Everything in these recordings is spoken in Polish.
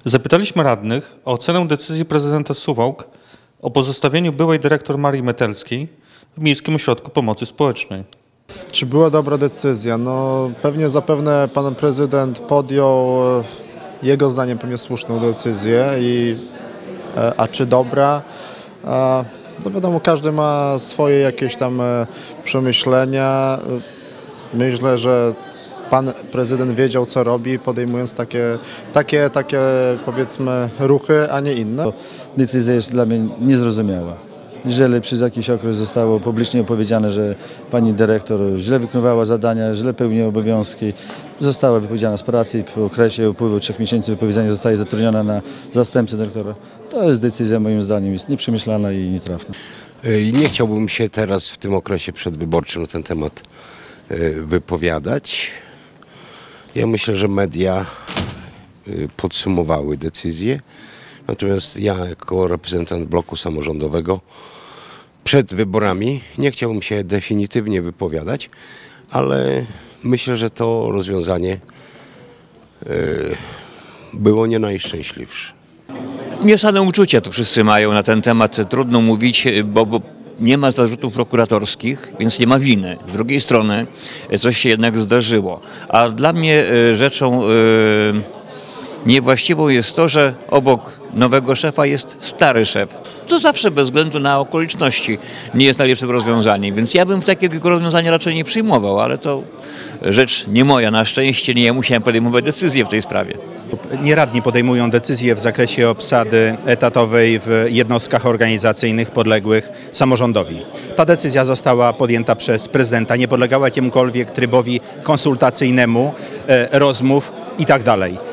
Zapytaliśmy radnych o ocenę decyzji prezydenta Suwałk o pozostawieniu byłej dyrektor Marii Metelskiej w Miejskim Ośrodku Pomocy Społecznej. Czy była dobra decyzja? No zapewne pan prezydent podjął jego zdaniem pewnie słuszną decyzję, a czy dobra? No wiadomo, każdy ma swoje jakieś tam przemyślenia. Myślę, że pan prezydent wiedział, co robi, podejmując takie powiedzmy ruchy, a nie inne. Decyzja jest dla mnie niezrozumiała. Jeżeli przez jakiś okres zostało publicznie opowiedziane, że pani dyrektor źle wykonywała zadania, źle pełniła obowiązki, została wypowiedziana z pracy i po okresie upływu 3 miesięcy wypowiedzenia zostaje zatrudniona na zastępcę dyrektora, to jest decyzja moim zdaniem jest nieprzemyślana i nietrafna. Nie chciałbym się teraz w tym okresie przedwyborczym na ten temat wypowiadać. Ja myślę, że media podsumowały decyzję. Natomiast ja jako reprezentant bloku samorządowego przed wyborami nie chciałbym się definitywnie wypowiadać, ale myślę, że to rozwiązanie było nie najszczęśliwsze. Mieszane uczucia tu wszyscy mają na ten temat. Trudno mówić, bo nie ma zarzutów prokuratorskich, więc nie ma winy. Z drugiej strony coś się jednak zdarzyło. A dla mnie rzeczą niewłaściwą jest to, że obok nowego szefa jest stary szef. To zawsze bez względu na okoliczności nie jest najlepszym rozwiązaniem. Więc ja bym takiego rozwiązania raczej nie przyjmował, ale to rzecz nie moja. Na szczęście nie ja musiałem podejmować decyzję w tej sprawie. Nieradni podejmują decyzje w zakresie obsady etatowej w jednostkach organizacyjnych podległych samorządowi. Ta decyzja została podjęta przez prezydenta, nie podlegała jakiemukolwiek trybowi konsultacyjnemu, rozmów itd.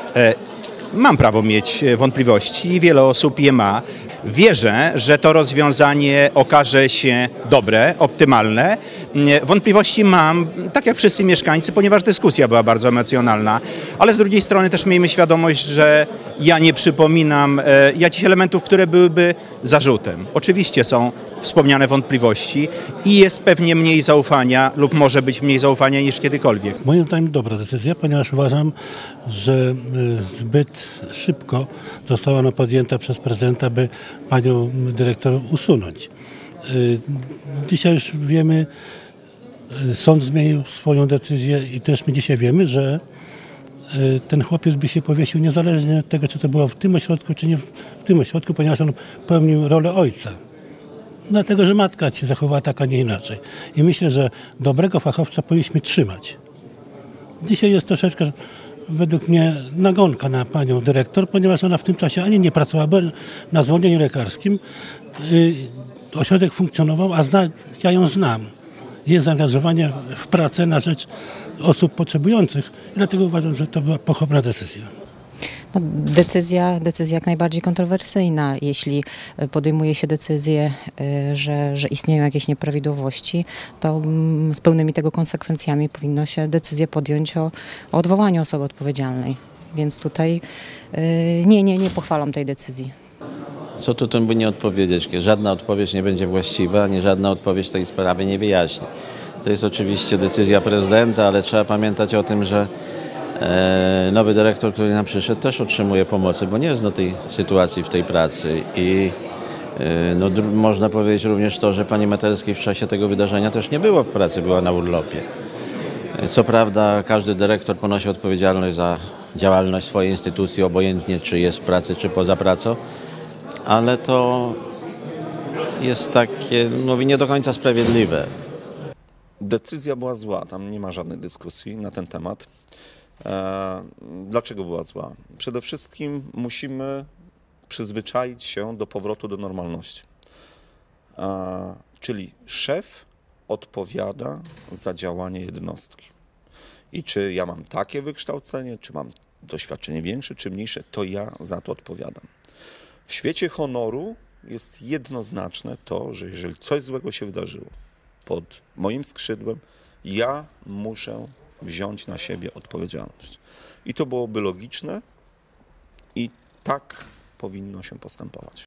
Mam prawo mieć wątpliwości i wiele osób je ma. Wierzę, że to rozwiązanie okaże się dobre, optymalne. Wątpliwości mam, tak jak wszyscy mieszkańcy, ponieważ dyskusja była bardzo emocjonalna, ale z drugiej strony też miejmy świadomość, że ja nie przypominam jakichś elementów, które byłyby zarzutem. Oczywiście są wspomniane wątpliwości i jest pewnie mniej zaufania lub może być mniej zaufania niż kiedykolwiek. Moim zdaniem dobra decyzja, ponieważ uważam, że zbyt szybko została ona podjęta przez prezydenta, by panią dyrektor usunąć. Dzisiaj już wiemy, sąd zmienił swoją decyzję i też my dzisiaj wiemy, że ten chłopiec by się powiesił niezależnie od tego, czy to było w tym ośrodku, czy nie w tym ośrodku, ponieważ on pełnił rolę ojca. Dlatego, że matka się zachowała tak, a nie inaczej. I myślę, że dobrego fachowca powinniśmy trzymać. Dzisiaj jest troszeczkę, według mnie, nagonka na panią dyrektor, ponieważ ona w tym czasie ani nie pracowała na zwolnieniu lekarskim. Ośrodek funkcjonował, a ja ją znam. Jest zaangażowanie w pracę na rzecz osób potrzebujących. Dlatego uważam, że to była pochopna decyzja. No, decyzja jak najbardziej kontrowersyjna. Jeśli podejmuje się decyzję, że istnieją jakieś nieprawidłowości, to z pełnymi tego konsekwencjami powinno się decyzję podjąć o odwołaniu osoby odpowiedzialnej. Więc tutaj nie pochwalam tej decyzji. Co tu by nie odpowiedzieć? Żadna odpowiedź nie będzie właściwa, ani żadna odpowiedź tej sprawy nie wyjaśni. To jest oczywiście decyzja prezydenta, ale trzeba pamiętać o tym, że nowy dyrektor, który nam przyszedł, też otrzymuje pomocy, bo nie zna tej sytuacji w tej pracy. I można powiedzieć również to, że pani Metelskiej w czasie tego wydarzenia też nie było w pracy, była na urlopie. Co prawda każdy dyrektor ponosi odpowiedzialność za działalność swojej instytucji, obojętnie czy jest w pracy, czy poza pracą, ale to jest takie, nie do końca sprawiedliwe. Decyzja była zła, tam nie ma żadnej dyskusji na ten temat. Dlaczego była zła? Przede wszystkim musimy przyzwyczaić się do powrotu do normalności. Czyli szef odpowiada za działanie jednostki. I czy ja mam takie wykształcenie, czy mam doświadczenie większe, czy mniejsze, to ja za to odpowiadam. W świecie honoru jest jednoznaczne to, że jeżeli coś złego się wydarzyło pod moim skrzydłem, ja muszę wziąć na siebie odpowiedzialność. I to byłoby logiczne i tak powinno się postępować.